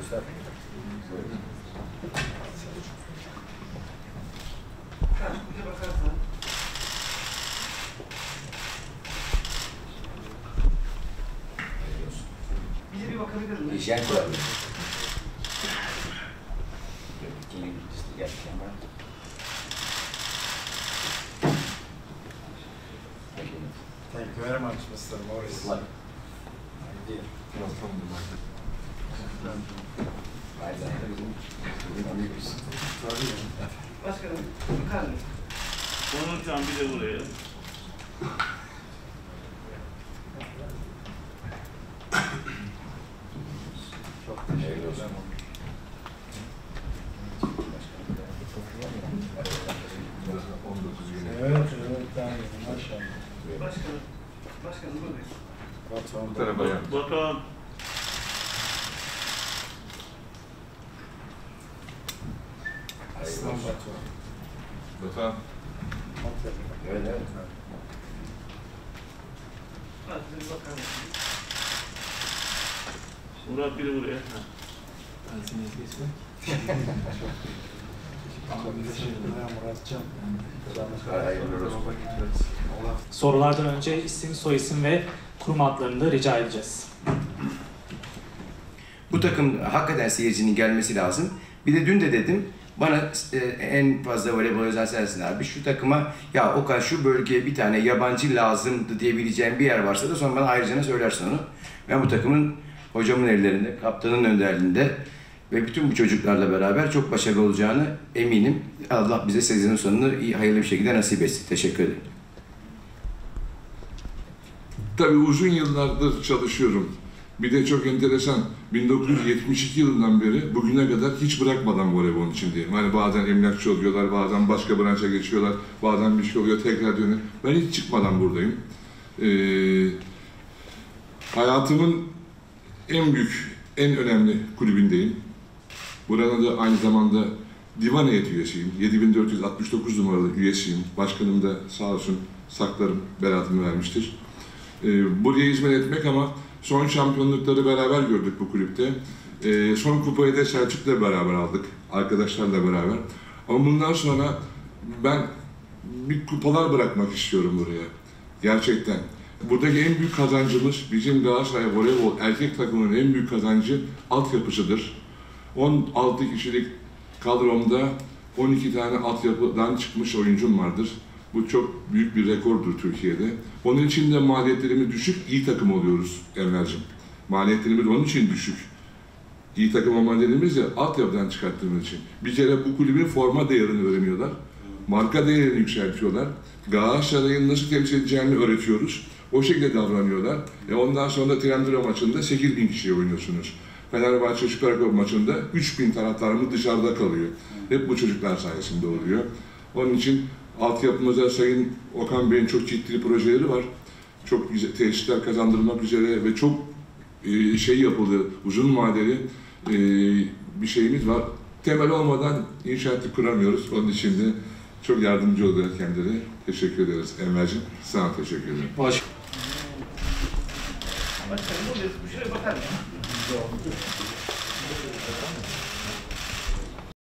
Bir de bakarsan. Bize bir bakabilir miyim? Hijyen kuralım. Gerçekten var. Thank you very much, Mr. Morris. Like. Dear. Başkanım, bakar mısın? Onun için bir de buraya. Çok teşekkür ederim. Evet, maşallah. Başkanım buradayız. Batuhan. Bu tarafa yan. Batuhan. Aslan Batuhan. Batuhan. Evet, evet. Hadi bir bakar mısın? Murat biri buraya. Çok teşekkürler Muratcan. Hayırlı olsun. Sorulardan önce isim, soyisim ve kurum adlarını da rica edeceğiz. Bu takım hakikaten seyircinin gelmesi lazım. Bir de dün de dedim, bana en fazla voleybol özel sensin abi. Şu takıma, ya Okan şu bölgeye bir tane yabancı lazımdı diyebileceğim bir yer varsa da sonra bana ayrıca söylersin onu. Ben bu takımın hocamın ellerinde, kaptanın önderliğinde ve bütün bu çocuklarla beraber çok başarılı olacağını eminim. Allah bize sezonun sonunu iyi, hayırlı bir şekilde nasip etsin. Teşekkür ederim. Tabii uzun yıllardır çalışıyorum. Bir de çok enteresan, 1972 yılından beri bugüne kadar hiç bırakmadan voleybolun içindeyim. Hani bazen emlakçı oluyorlar, bazen başka branşa geçiyorlar, bazen bir şey oluyor, tekrar dönüyor. Ben hiç çıkmadan buradayım. Hayatımın en büyük, en önemli kulübündeyim. Burada da aynı zamanda divan heyeti üyesiyim. 7469 numaralı üyesiyim. Başkanım da sağ olsun saklarım, beratımı vermiştir. Buraya hizmet etmek ama son şampiyonlukları beraber gördük bu kulüpte. Son kupayı da Selçuk'la beraber aldık, arkadaşlarla beraber. Ama bundan sonra ben bir kupalar bırakmak istiyorum buraya. Gerçekten. Buradaki en büyük kazancımız bizim Galatasaray voleybol erkek takımının en büyük kazancı altyapısıdır. 16 kişilik kadromda 12 tane altyapıdan çıkmış oyuncum vardır. Bu çok büyük bir rekordur Türkiye'de. Onun için de maliyetlerimiz düşük, iyi takım oluyoruz Enver'cim. Maliyetlerimiz onun için düşük. İyi takım olma dediğimiz de altyapıdan çıkarttığımız için. Bir kere bu kulübün forma değerini öğreniyorlar. Marka değerini yükseltiyorlar. Galatasaray'ın nasıl temsil edeceğini öğretiyoruz. O şekilde davranıyorlar. Ondan sonra Trabzon maçında 8.000 kişiye oynuyorsunuz. Fenerbahçe Süper Kupa maçında 3.000 taraftarımız dışarıda kalıyor. Hep bu çocuklar sayesinde oluyor. Onun için altyapımıza Sayın Okan Bey'in çok ciddi projeleri var. Çok güzel tesisler kazandırmak üzere ve çok şey yapıldı, uzun vadeli bir şeyimiz var. Temel olmadan inşaatı kuramıyoruz. Onun için de çok yardımcı oluyor kendileri. Teşekkür ederiz Enver'cim. Sana teşekkür ederim. Başkanım buradayız. Şuraya bakar mısın?